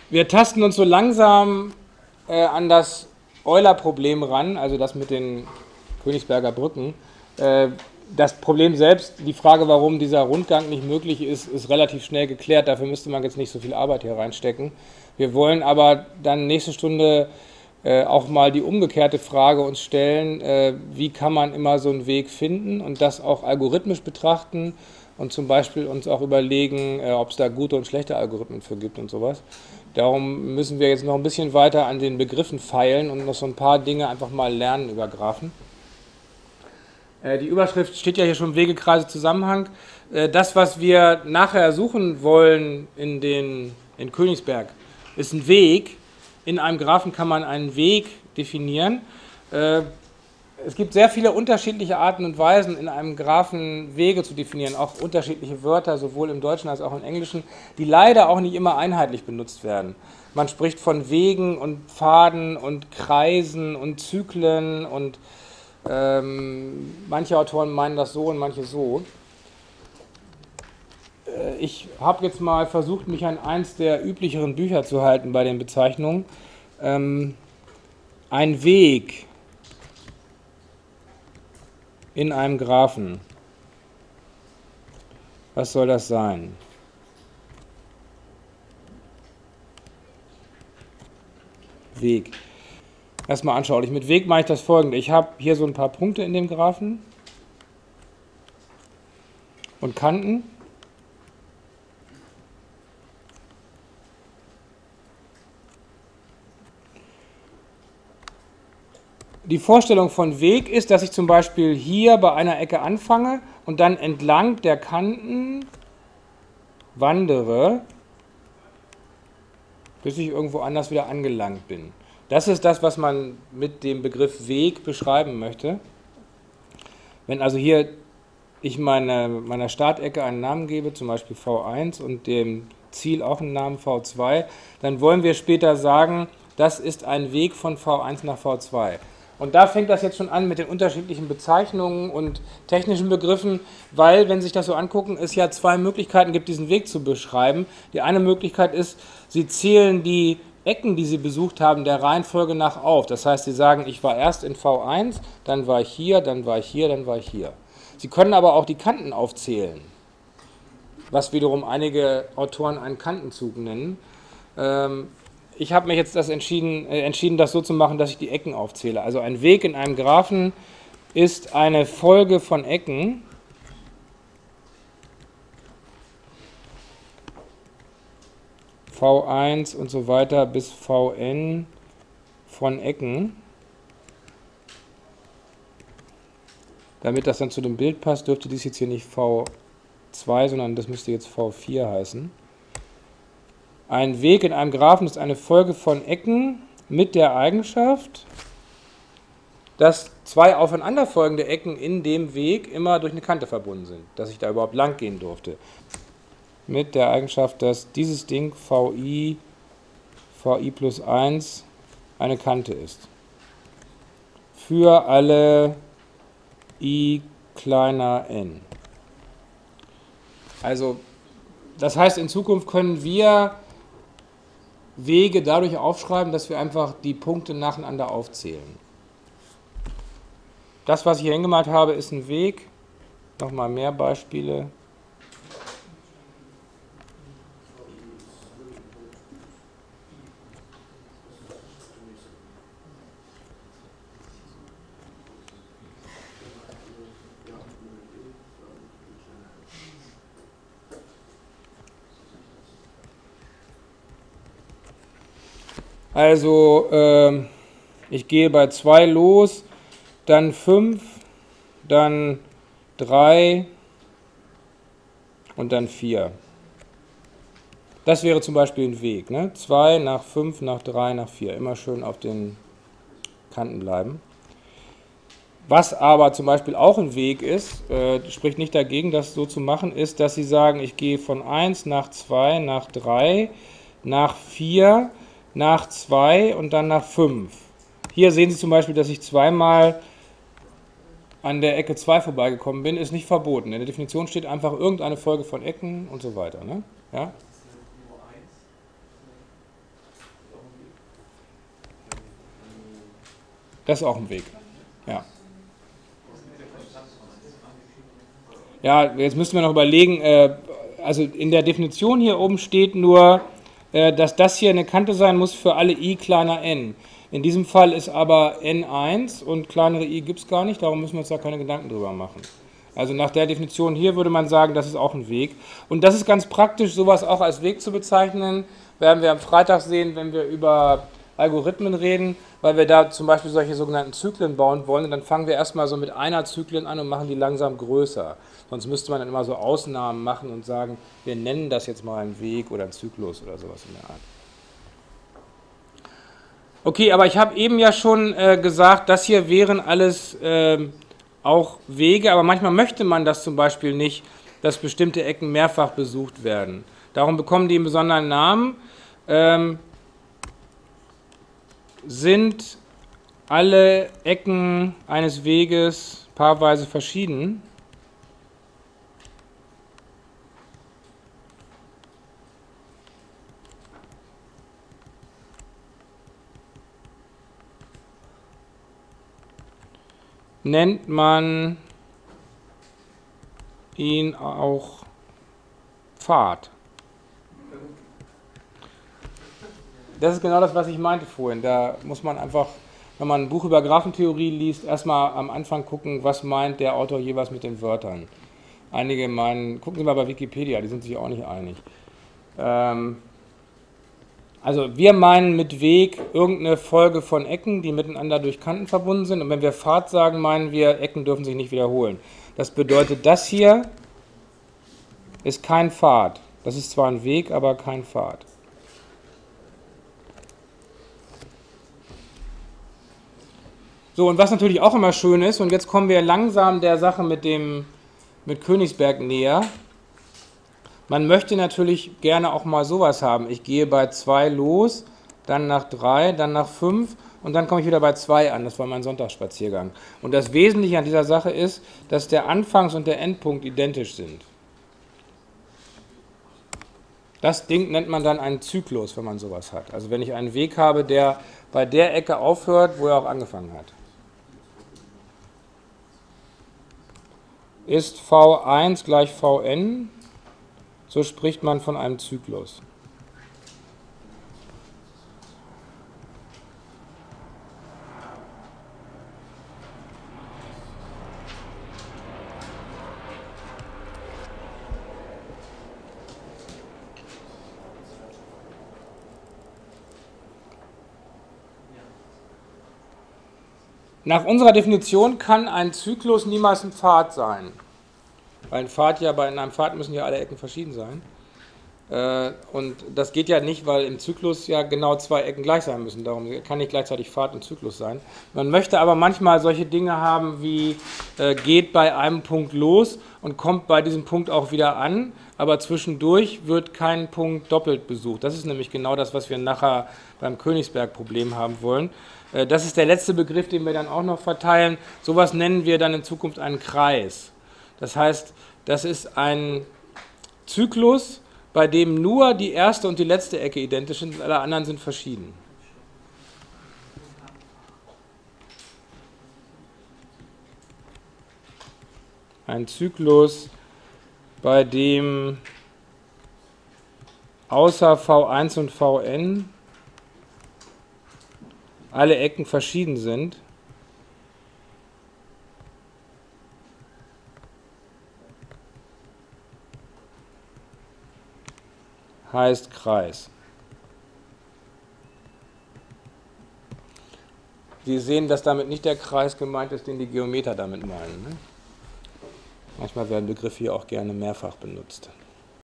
Wir tasten uns so langsam an das Euler-Problem ran, also das mit den Königsberger Brücken. Das Problem selbst, die Frage, warum dieser Rundgang nicht möglich ist, ist relativ schnell geklärt. Dafür müsste man jetzt nicht so viel Arbeit hier reinstecken. Wir wollen aber dann nächste Stunde auch mal die umgekehrte Frage uns stellen, wie kann man immer so einen Weg finden und das auch algorithmisch betrachten und zum Beispiel uns auch überlegen, ob es da gute und schlechte Algorithmen für gibt und sowas. Darum müssen wir jetzt noch ein bisschen weiter an den Begriffen feilen und noch so ein paar Dinge einfach mal lernen über Graphen. Die Überschrift steht ja hier schon: Wege, Kreise, Zusammenhang. Das, was wir nachher suchen wollen in Königsberg, ist ein Weg. In einem Graphen kann man einen Weg definieren. Es gibt sehr viele unterschiedliche Arten und Weisen, in einem Graphen Wege zu definieren, auch unterschiedliche Wörter, sowohl im Deutschen als auch im Englischen, die leider auch nicht immer einheitlich benutzt werden. Man spricht von Wegen und Pfaden und Kreisen und Zyklen und manche Autoren meinen das so und manche so. Ich habe jetzt mal versucht, mich an eins der üblicheren Bücher zu halten bei den Bezeichnungen. Ein Weg in einem Graphen. Was soll das sein? Weg. Erstmal anschaulich. Mit Weg mache ich das folgende. Ich habe hier so ein paar Punkte in dem Graphen und Kanten. Die Vorstellung von Weg ist, dass ich zum Beispiel hier bei einer Ecke anfange und dann entlang der Kanten wandere, bis ich irgendwo anders wieder angelangt bin. Das ist das, was man mit dem Begriff Weg beschreiben möchte. Wenn also hier ich meiner Startecke einen Namen gebe, zum Beispiel V1 und dem Ziel auch einen Namen V2, dann wollen wir später sagen, das ist ein Weg von V1 nach V2. Und da fängt das jetzt schon an mit den unterschiedlichen Bezeichnungen und technischen Begriffen, weil, wenn Sie sich das so angucken, es ja zwei Möglichkeiten gibt, diesen Weg zu beschreiben. Die eine Möglichkeit ist, Sie zählen die Ecken, die Sie besucht haben, der Reihenfolge nach auf. Das heißt, Sie sagen, ich war erst in V1, dann war ich hier, dann war ich hier, dann war ich hier. Sie können aber auch die Kanten aufzählen, was wiederum einige Autoren einen Kantenzug nennen. Ich habe mich jetzt entschieden, das so zu machen, dass ich die Ecken aufzähle. Also ein Weg in einem Graphen ist eine Folge von Ecken, V1 und so weiter bis Vn von Ecken. Damit das dann zu dem Bild passt, dürfte dies jetzt hier nicht V2, sondern das müsste jetzt V4 heißen. Ein Weg in einem Graphen ist eine Folge von Ecken mit der Eigenschaft, dass zwei aufeinanderfolgende Ecken in dem Weg immer durch eine Kante verbunden sind, dass ich da überhaupt lang gehen durfte. Mit der Eigenschaft, dass dieses Ding VI plus 1 eine Kante ist. Für alle I kleiner n. Also, das heißt, in Zukunft können wir Wege dadurch aufschreiben, dass wir einfach die Punkte nacheinander aufzählen. Das, was ich hier hingemalt habe, ist ein Weg. Nochmal mehr Beispiele. Also, ich gehe bei 2 los, dann 5, dann 3 und dann 4. Das wäre zum Beispiel ein Weg. Ne? 2 nach 5, nach 3, nach 4. Immer schön auf den Kanten bleiben. Was aber zum Beispiel auch ein Weg ist, spricht nicht dagegen, das so zu machen, ist, dass Sie sagen, ich gehe von 1 nach 2, nach 3, nach 4, nach 2 und dann nach 5. Hier sehen Sie zum Beispiel, dass ich zweimal an der Ecke 2 vorbeigekommen bin, ist nicht verboten. In der Definition steht einfach irgendeine Folge von Ecken und so weiter. Ne? Ja? Das ist auch ein Weg. Ja. Ja, jetzt müssen wir noch überlegen, also in der Definition hier oben steht nur, dass das hier eine Kante sein muss für alle i kleiner n. In diesem Fall ist aber n1 und kleinere i gibt es gar nicht, darum müssen wir uns da keine Gedanken drüber machen. Also nach der Definition hier würde man sagen, das ist auch ein Weg. Und das ist ganz praktisch, sowas auch als Weg zu bezeichnen, werden wir am Freitag sehen, wenn wir über Algorithmen reden, weil wir da zum Beispiel solche sogenannten Zyklen bauen wollen. Und dann fangen wir erstmal so mit einer Zyklen an und machen die langsam größer. Sonst müsste man dann immer so Ausnahmen machen und sagen, wir nennen das jetzt mal einen Weg oder einen Zyklus oder sowas in der Art. Okay, aber ich habe eben ja schon gesagt, das hier wären alles auch Wege, aber manchmal möchte man das zum Beispiel nicht, dass bestimmte Ecken mehrfach besucht werden. Darum bekommen die einen besonderen Namen. Sind alle Ecken eines Weges paarweise verschieden? Nennt man ihn auch Pfad? Das ist genau das, was ich meinte vorhin. Da muss man einfach, wenn man ein Buch über Graphentheorie liest, erstmal am Anfang gucken, was meint der Autor jeweils mit den Wörtern. Einige meinen, gucken Sie mal bei Wikipedia, die sind sich auch nicht einig. Also wir meinen mit Weg irgendeine Folge von Ecken, die miteinander durch Kanten verbunden sind. Und wenn wir Pfad sagen, meinen wir, Ecken dürfen sich nicht wiederholen. Das bedeutet, das hier ist kein Pfad. Das ist zwar ein Weg, aber kein Pfad. So, und was natürlich auch immer schön ist, und jetzt kommen wir langsam der Sache mit Königsberg näher. Man möchte natürlich gerne auch mal sowas haben. Ich gehe bei 2 los, dann nach 3, dann nach 5 und dann komme ich wieder bei 2 an. Das war mein Sonntagsspaziergang. Und das Wesentliche an dieser Sache ist, dass der Anfangs- und der Endpunkt identisch sind. Das Ding nennt man dann einen Zyklus, wenn man sowas hat. Also wenn ich einen Weg habe, der bei der Ecke aufhört, wo er auch angefangen hat. Ist V1 gleich Vn, so spricht man von einem Zyklus. Nach unserer Definition kann ein Zyklus niemals ein Pfad sein. Weil in einem Pfad müssen ja alle Ecken verschieden sein. Und das geht ja nicht, weil im Zyklus ja genau 2 Ecken gleich sein müssen. Darum kann nicht gleichzeitig Pfad und Zyklus sein. Man möchte aber manchmal solche Dinge haben wie geht bei einem Punkt los und kommt bei diesem Punkt auch wieder an, aber zwischendurch wird kein Punkt doppelt besucht. Das ist nämlich genau das, was wir nachher beim Königsberg-Problem haben wollen. Das ist der letzte Begriff, den wir dann auch noch verteilen. Sowas nennen wir dann in Zukunft einen Kreis. Das heißt, das ist ein Zyklus, bei dem nur die erste und die letzte Ecke identisch sind und alle anderen sind verschieden. Ein Zyklus, bei dem außer V1 und Vn alle Ecken verschieden sind. Heißt Kreis. Sie sehen, dass damit nicht der Kreis gemeint ist, den die Geometer damit meinen. Ne? Manchmal werden Begriffe hier auch gerne mehrfach benutzt.